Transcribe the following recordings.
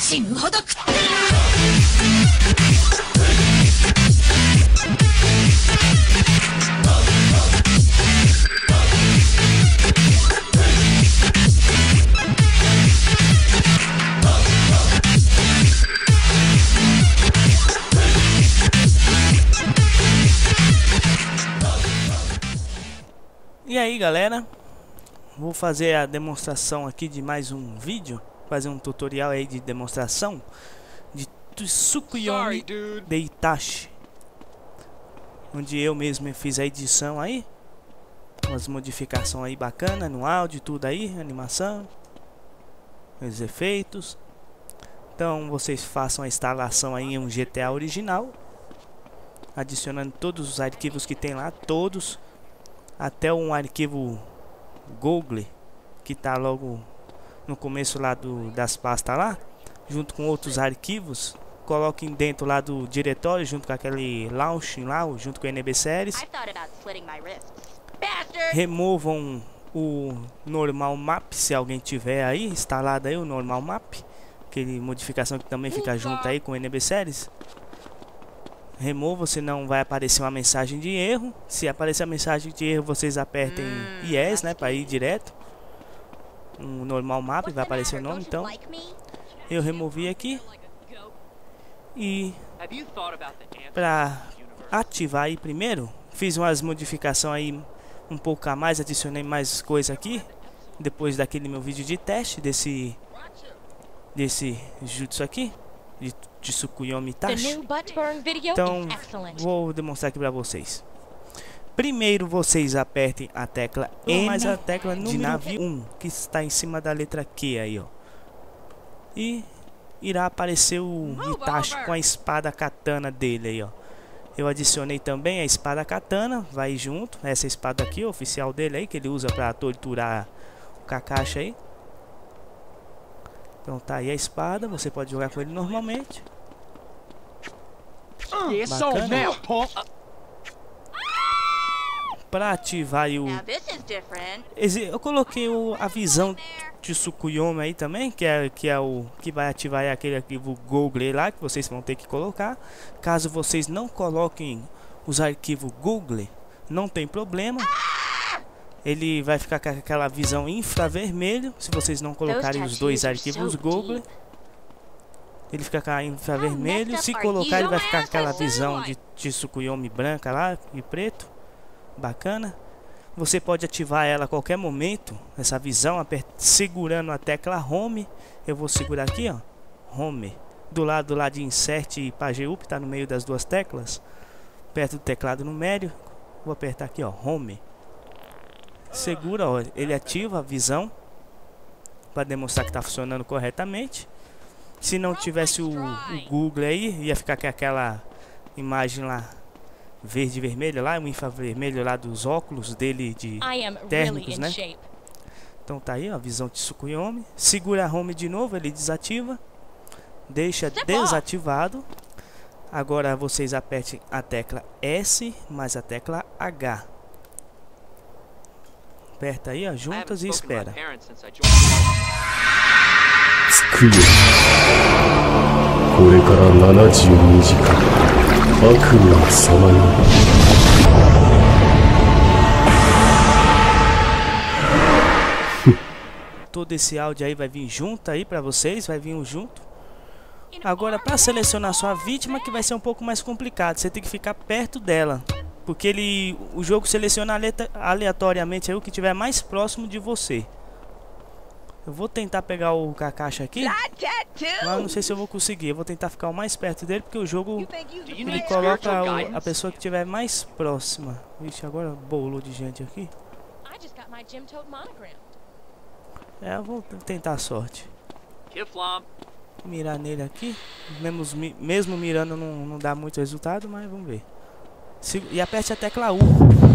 死ぬほど食ってる。 E aí galera, vou fazer a demonstração aqui de mais um vídeo, fazer um tutorial aí de demonstração de Tsukuyomi de Itachi, onde eu mesmo fiz a edição aí, umas modificações aí bacana no áudio, tudo aí, animação, os efeitos. Então vocês façam a instalação aí em um GTA original, adicionando todos os arquivos que tem lá, todos, até um arquivo Google que tá logo no começo lá das pastas lá, junto com outros arquivos. Coloquem dentro lá do diretório, junto com aquele launch lá, junto com o NB Series. Removam o normal map, se alguém tiver aí instalado aí o normal map, aquele modificação que também fica junto aí com o NB Series. Remova, senão vai aparecer uma mensagem de erro. Se aparecer a mensagem de erro, vocês apertem Yes, né, para ir direto. Um normal map, vai aparecer o nome. Então, eu removi aqui. E para ativar aí primeiro, fiz umas modificações aí um pouco a mais, adicionei mais coisa aqui. Depois daquele meu vídeo de teste desse jutsu aqui, de Tsukuyomi Itachi. Então vou demonstrar aqui para vocês. Primeiro vocês apertem a tecla N, mais a tecla de navio 1, que está em cima da letra Q aí, ó. E irá aparecer o Itachi com a espada katana dele aí, ó. Eu adicionei também a espada katana, vai junto, essa espada aqui, oficial dele aí, que ele usa para torturar o Kakashi aí. Então tá aí a espada, você pode jogar com ele normalmente. Para ativar o... Eu coloquei a visão de Tsukuyomi aí também, que é o que vai ativar aquele arquivo Google lá, que vocês vão ter que colocar. Caso vocês não coloquem os arquivos Google, não tem problema. Ele vai ficar com aquela visão infravermelho. Se vocês não colocarem os dois arquivos Google, ele fica com infravermelho. Se colocar, ele vai ficar com aquela visão de Tsukuyomi branca lá e preto. Bacana. Você pode ativar ela a qualquer momento, essa visão, segurando a tecla Home. Eu vou segurar aqui, ó, Home. Do lado lá de Insert e Page Up, tá no meio das duas teclas, perto do teclado numérico. Vou apertar aqui, ó, Home. Segura, ó, ele ativa a visão para demonstrar que está funcionando corretamente. Se não tivesse o Google aí, ia ficar com aquela imagem lá verde e vermelha lá, o infravermelho lá dos óculos dele de térmicos, né? Então tá aí, ó, a visão de Tsukuyomi. Segura a Home de novo, ele desativa. Deixa desativado. Agora vocês apertem a tecla S mais a tecla H. Aperta aí, ó, juntas e espera. Todo esse áudio aí vai vir junto aí pra vocês, vai vir junto. Agora para selecionar sua vítima, que vai ser um pouco mais complicado, você tem que ficar perto dela, porque o jogo seleciona aleatoriamente aí o que tiver mais próximo de você. Eu vou tentar pegar o Kakashi aqui, mas não sei se eu vou conseguir. Eu vou tentar ficar o mais perto dele, porque o jogo ele coloca a pessoa que tiver mais próxima. Vixe, agora bolou de gente aqui. Eu vou tentar a sorte. Mirar nele aqui. Mesmo mirando não dá muito resultado, mas vamos ver. E aperte a tecla U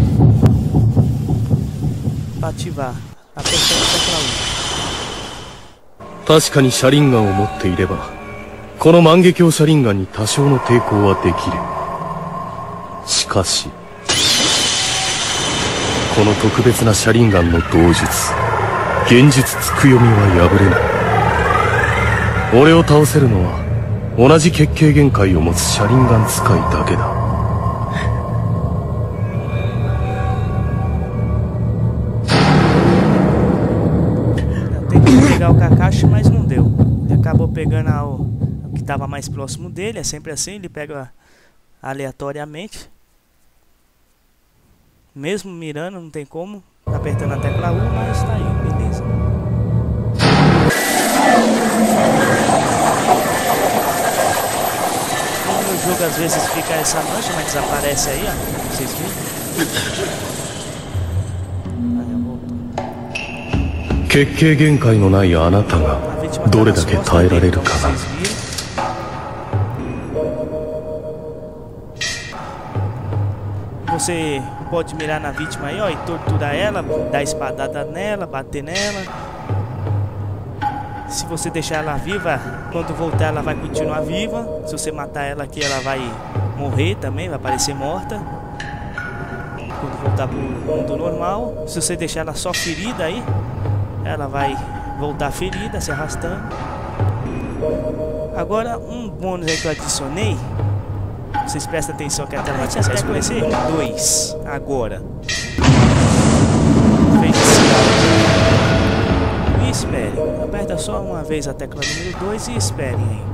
para ativar. Aperte a tecla U. 確かに車輪ガンを持っていればこの万華鏡車輪ガンに多少の抵抗はできる。しかしこの特別な車輪ガンの同術現実つくよみは破れない。 俺を倒せるのは同じ血形限界を持つ車輪ガン使いだけだ。 Tentei pegar o Kakashi, mas não deu. Ele acabou pegando o que estava mais próximo dele. É sempre assim, ele pega aleatoriamente. Mesmo mirando, não tem como. Apertando a tecla U, mas tá aí, beleza. No meu jogo às vezes fica essa mancha, mas desaparece aí, ó. Vocês viram? 血形限界のないあなたがどれだけ耐えられるかな。 Você pode mirar na vítima aí, ó, e torturar ela, dar espadada nela, bater nela. Se você deixar ela viva, quando voltar ela vai continuar viva. Se você matar ela aqui, ela vai morrer também, vai parecer morta. Quando voltar pro mundo normal. Se você deixar ela só ferida aí, ela vai voltar ferida, se arrastando. Agora, um bônus aí que eu adicionei. Vocês prestem atenção que a tela vai começar a escurecer. 2. Agora. Feitiçal. E esperem. Aperta só uma vez a tecla número 2 e esperem aí.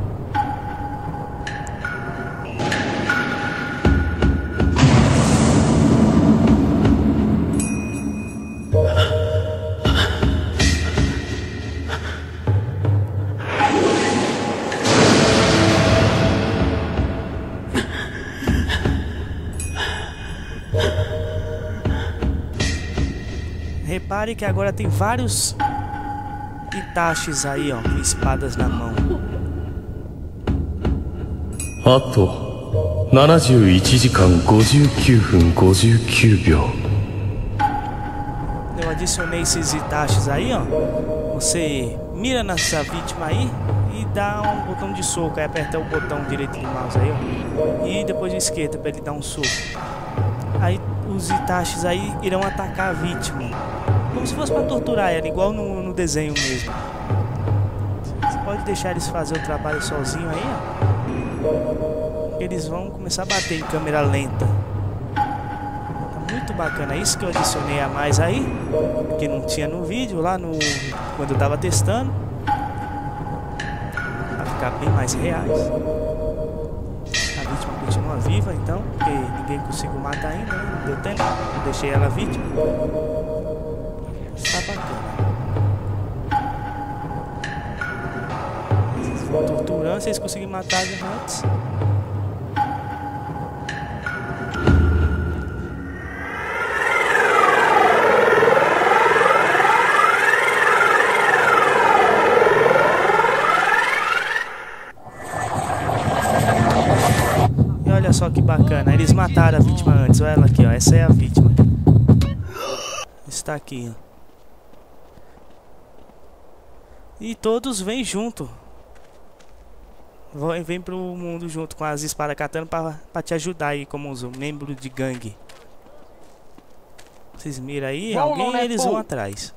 Repare que agora tem vários Itachis aí, ó, com espadas na mão. あと71時間59分59秒。 Eu adicionei esses Itachis aí, ó. Você mira nessa vítima aí e dá um botão de soco. Aí aperta o botão direito do mouse aí, ó. E depois de esquerda pra ele dar um soco. Aí os Itachis aí irão atacar a vítima. Como se fosse para torturar ela, igual no desenho mesmo. Você pode deixar eles fazer o trabalho sozinho aí, ó. Eles vão começar a bater em câmera lenta. Tá muito bacana. Isso que eu adicionei a mais aí, que não tinha no vídeo lá quando eu tava testando. Pra ficar bem mais reais. A vítima continua viva então, porque ninguém conseguiu matar ainda, né? Não deu tempo. Eu deixei ela vítima. Está bacana. Vocês vão torturando, vocês conseguem matar antes. E olha só que bacana, eles mataram a vítima antes. Olha ela aqui, ó. Essa é a vítima. Está aqui, ó. E todos vêm junto. Vem pro mundo junto com as espadas katana pra te ajudar aí como os membros de gangue. Vocês miram aí, alguém e eles vão atrás.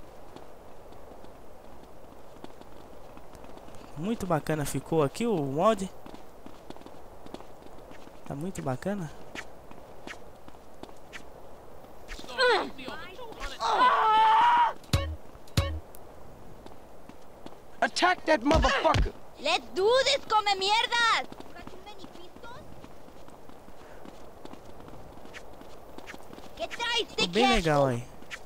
Muito bacana ficou aqui o mod. Tá muito bacana. Attack that motherfucker! Let's do this, come mierdas! Que traz, Ficou bem legal aí.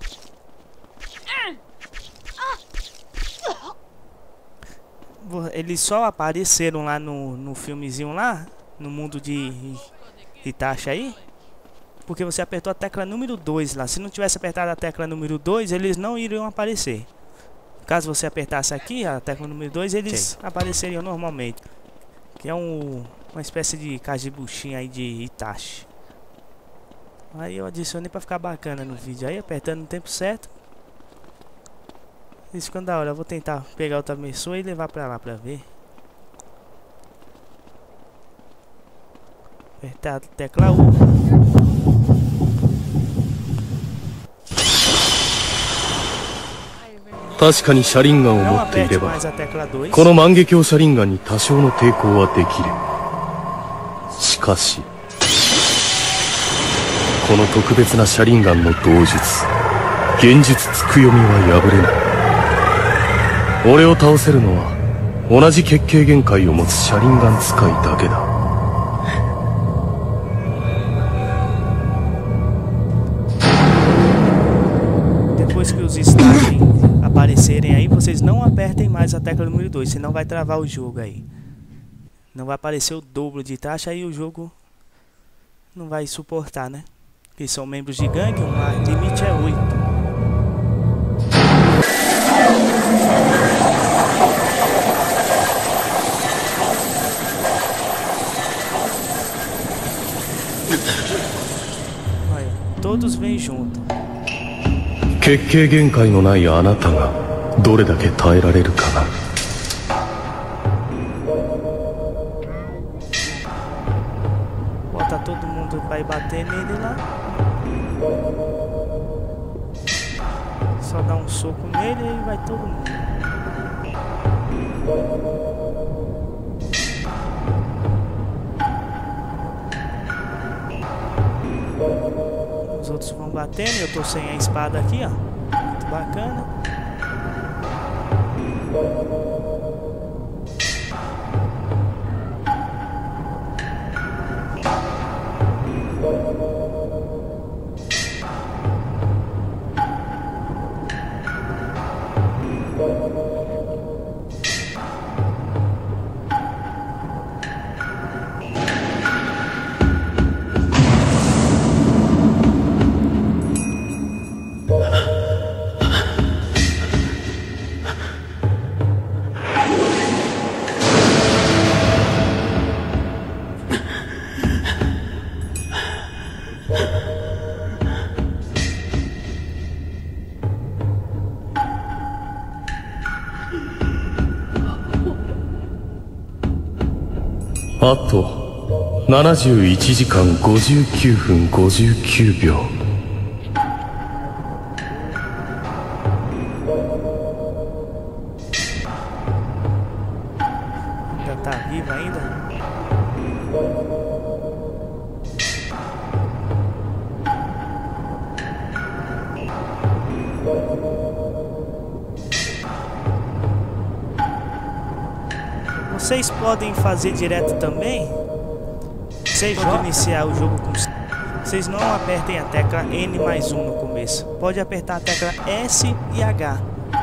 Eles só apareceram lá no filmezinho lá, no mundo de Itachi aí, porque você apertou a tecla número 2 lá. Se não tivesse apertado a tecla número 2, eles não iriam aparecer. Caso você apertasse aqui a tecla número 2, eles apareceriam normalmente. Que é uma espécie de Kajibushi aí de Itachi. Aí eu adicionei pra ficar bacana no vídeo. Aí apertando no tempo certo. Isso ficando da hora. Eu vou tentar pegar outra pessoa e levar pra lá pra ver. Apertar a tecla U. 確かに車輪ガンを持っていればこの万華鏡車輪ガンに多少の抵抗はできる。しかしこの特別な車輪ガンの同術幻術つくよみは破れない。俺を倒せるのは同じ結界限界を持つ車輪ガン使いだけだ。 Depois que os estágios aparecerem aí, vocês não apertem mais a tecla número 2, senão vai travar o jogo aí. Não vai aparecer o dobro de taxa, aí o jogo não vai suportar, né? Porque são membros de gangue, o limite é 8. Olha, todos vêm junto. 結界限界のないあなたがどれだけ耐えられるかな。 Bota todo mundo vai bater nele lá. Só dá um soco nele e vai todo mundo. Os outros vão batendo, eu tô sem a espada aqui, ó. Muito bacana. あと71時間59分59秒。 Ainda tá vivo ainda? Vocês podem fazer direto também. Vocês vão iniciar o jogo com... Vocês não apertem a tecla N+1 no começo. Pode apertar a tecla S e H.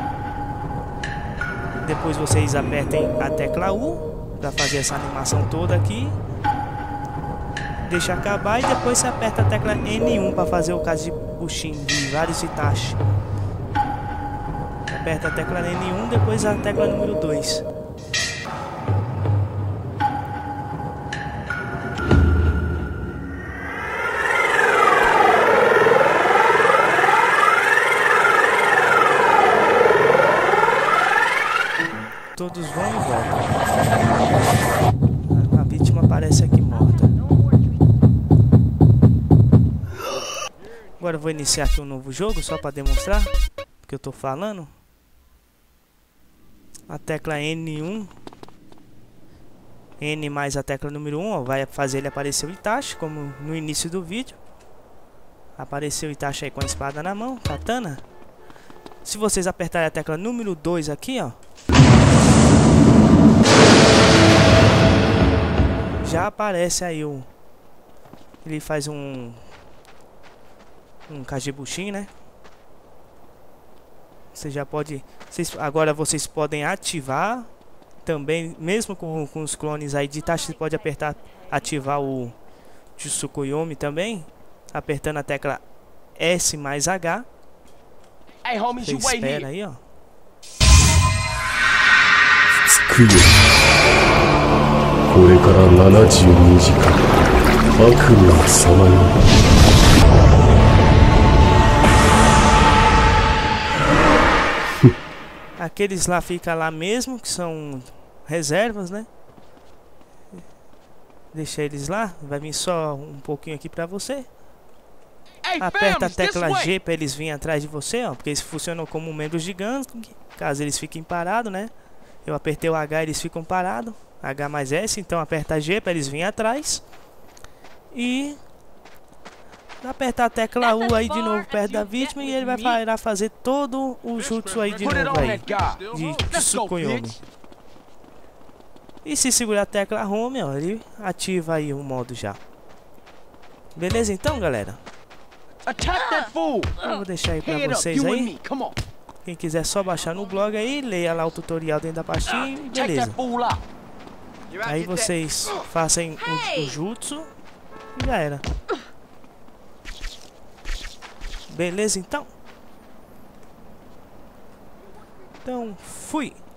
Depois vocês apertem a tecla U para fazer essa animação toda aqui. Deixa acabar e depois você aperta a tecla N1 para fazer o Kajibushin de vários Itachi. Aperta a tecla N1, depois a tecla número 2. Todos vão e voltam. A vítima aparece aqui morta. Agora eu vou iniciar aqui um novo jogo só para demonstrar o que eu tô falando. A tecla N1, N mais a tecla número 1, ó, vai fazer ele aparecer o Itachi, como no início do vídeo. Apareceu o Itachi aí com a espada na mão, katana. Se vocês apertarem a tecla número 2 aqui, ó, já aparece aí o... Ele faz um Kajibushin, né? Você já pode... agora vocês podem ativar também, mesmo com os clones aí de Itachi, você pode apertar, ativar o Tsukuyomi também, apertando a tecla S mais H. Você espera aí, ó. Tsukuyomi. これから72時間悪夢をさまよう。 Aqueles lá ficam lá mesmo, que são reservas, né? Deixa eles lá, vai vir só um pouquinho aqui pra você. Aperta a tecla G para eles virem atrás de você, ó, porque eles funcionam como membros gigantes, caso eles fiquem parados, né? Eu apertei o H, eles ficam parados. H mais S, então aperta G para eles virem atrás. E apertar a tecla U aí de novo perto da vítima e ele vai parar fazer todo o jutsu aí de novo aí, de Tsukuyomi. E se segurar a tecla Home, ó, ele ativa aí o modo já. Beleza então, galera? Eu vou deixar aí pra vocês aí. Quem quiser só baixar no blog aí, leia lá o tutorial dentro da pastinha e beleza. Aí vocês façam o jutsu e já era. Beleza então? Então, fui!